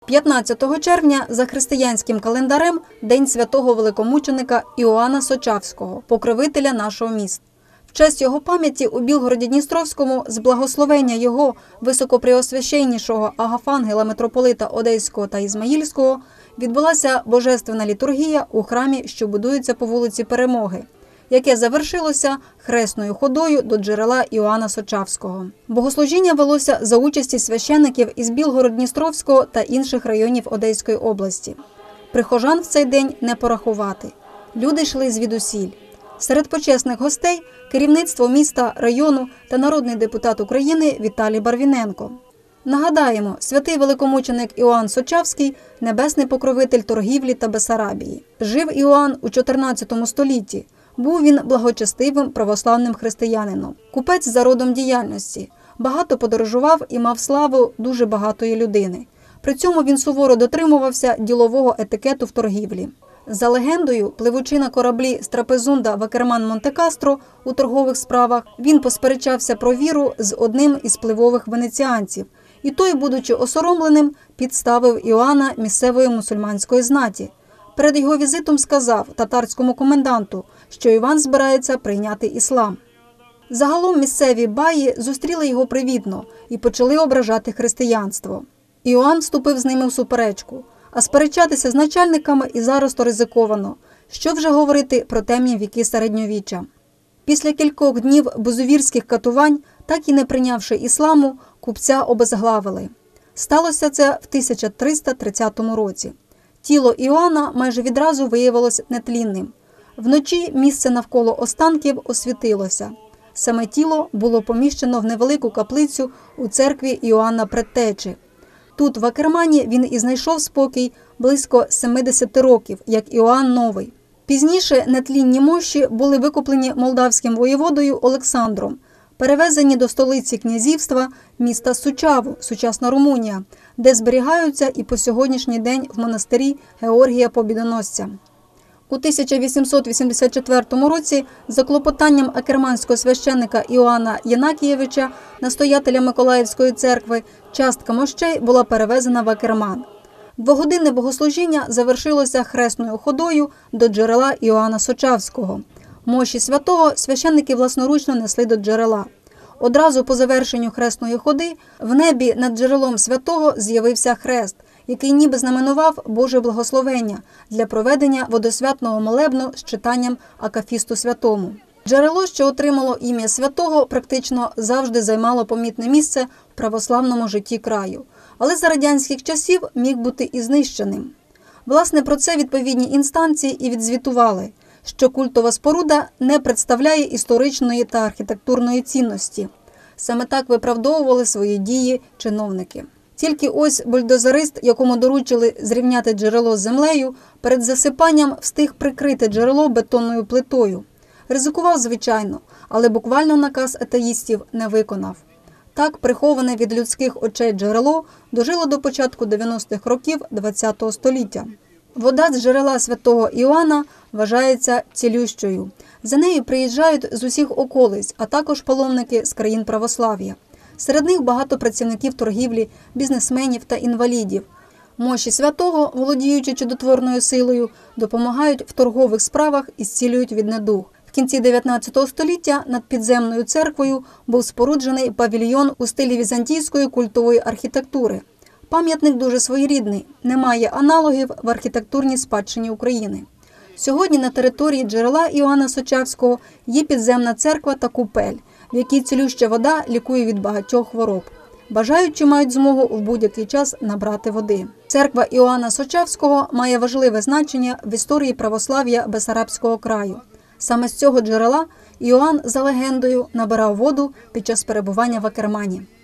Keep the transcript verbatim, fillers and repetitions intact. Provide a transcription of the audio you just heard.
п'ятнадцятого червня за християнським календарем День святого великомученика Іоанна Сочавського, покровителя нашого міста. В честь його пам'яті у Білгороді-Дністровському з благословення його високопреосвященнішого Агафангела митрополита Одеського та Ізмаїльського відбулася божественна літургія у храмі, що будується по вулиці Перемоги, яке завершилося хресною ходою до джерела Іоанна Сочавського. Богослужіння велося за участі священиків із Білгород-Дністровського та інших районів Одеської області. Прихожан в цей день не порахувати. Люди йшли звідусіль. Серед почесних гостей – керівництво міста, району та народний депутат України Віталій Барвіненко. Нагадаємо, святий великомученик Іоанн Сочавський – небесний покровитель торгівлі та Бесарабії. Жив Іоанн у чотирнадцятому столітті. Був він благочестивим православним християнином. Купець за родом діяльності. Багато подорожував і мав славу дуже багатої людини. При цьому він суворо дотримувався ділового етикету в торгівлі. За легендою, пливучи на кораблі з Трапезунда в Акерман Монте-Кастро у торгових справах, він посперечався про віру з одним із впливових венеціанців. І той, будучи осоромленим, підставив Іоанна місцевої мусульманської знаті. Перед його візитом сказав татарському коменданту, що Іван збирається прийняти іслам. Загалом місцеві баї зустріли його привітно і почали ображати християнство. Іоанн вступив з ними в суперечку, а сперечатися з начальниками і зараз то ризиковано. Що вже говорити про темні віки середньовіччя. Після кількох днів бузувірських катувань, так і не прийнявши ісламу, купця обезглавили. Сталося це в тисяча триста тридцятому році. Тіло Іоанна майже відразу виявилося нетлінним. Вночі місце навколо останків освітилося. Саме тіло було поміщено в невелику каплицю у церкві Іоанна Предтечі. Тут, в Акермані, він і знайшов спокій близько семидесяти років, як Іоанн Новий. Пізніше нетлінні мощі були викуплені молдавським воєводою Олександром, перевезені до столиці князівства міста Сучаву, сучасна Румунія, де зберігаються і по сьогоднішній день в монастирі Георгія Побідоносця. У тисяча вісімсот вісімдесят четвертому році за клопотанням акерманського священника Іоанна Єнакієвича, настоятеля Миколаївської церкви, частка мощей була перевезена в Акерман. Двогодинне богослужіння завершилося хресною ходою до джерела Іоанна Сочавського. Мощі святого священники власноручно несли до джерела. Одразу по завершенню хресної ходи в небі над джерелом святого з'явився хрест, який ніби знаменував Боже благословення для проведення водосвятного молебну з читанням Акафісту святому. Джерело, що отримало ім'я святого, практично завжди займало помітне місце в православному житті краю, але за радянських часів міг бути і знищеним. Власне, про це відповідні інстанції і відзвітували, що культова споруда не представляє історичної та архітектурної цінності. Саме так виправдовували свої дії чиновники. Тільки ось бульдозерист, якому доручили зрівняти джерело з землею, перед засипанням встиг прикрити джерело бетонною плитою. Ризикував, звичайно, але буквально наказ атеїстів не виконав. Так, приховане від людських очей джерело дожило до початку дев'яностих років ХХ століття. Вода з джерела святого Іоанна вважається цілющою. За нею приїжджають з усіх околиць, а також паломники з країн православ'я. Серед них багато працівників торгівлі, бізнесменів та інвалідів. Мощі святого, володіючи чудотворною силою, допомагають в торгових справах і зцілюють від недуг. В кінці дев'ятнадцятого століття над підземною церквою був споруджений павільйон у стилі візантійської культової архітектури. Пам'ятник дуже своєрідний, немає аналогів в архітектурній спадщині України. Сьогодні на території джерела Іоанна Сочавського є підземна церква та купель, в якій цілюща вода лікує від багатьох хвороб. Бажаючі мають змогу в будь-який час набрати води. Церква Іоанна Сочавського має важливе значення в історії православ'я Бесарабського краю. Саме з цього джерела Іоанн, за легендою, набирав воду під час перебування в Акермані.